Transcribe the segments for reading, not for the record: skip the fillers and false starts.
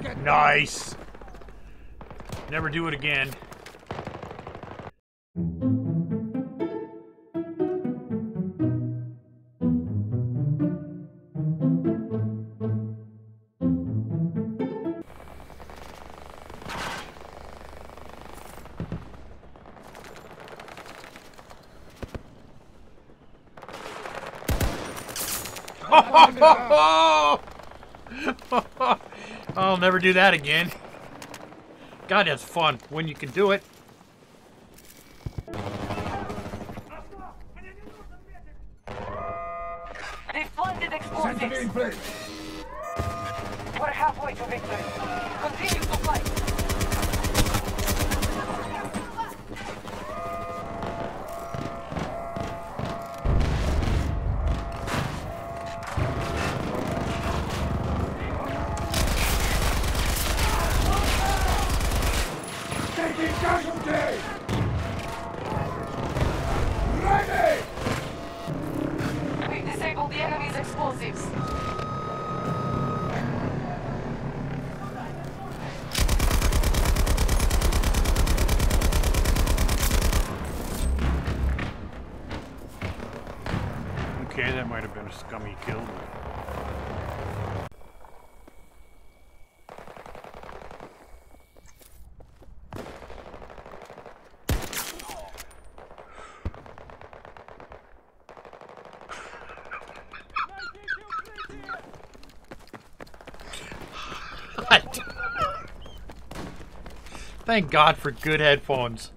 Nice. Never do it again. I'll never do that again. God, that's fun when you can do it. They've planted explosives. We're halfway to victory. Continue to fight. We've disabled the enemy's explosives. Okay, that might have been a scummy kill. Thank God for good headphones.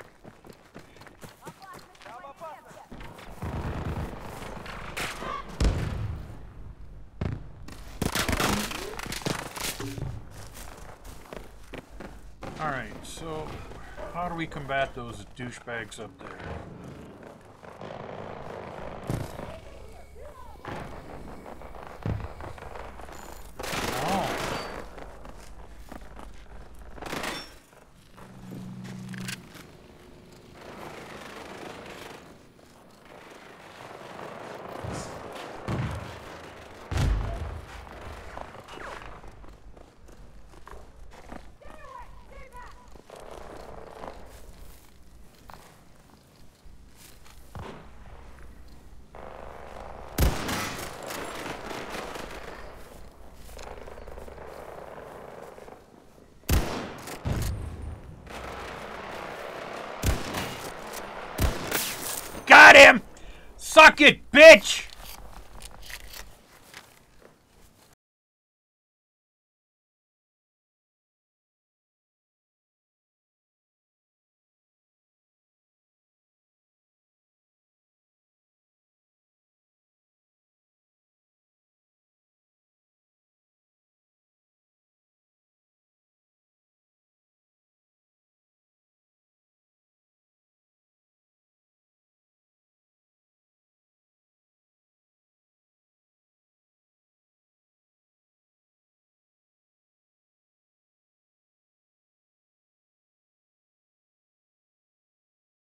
Alright, so how do we combat those douchebags up there? Got him! Suck it, bitch!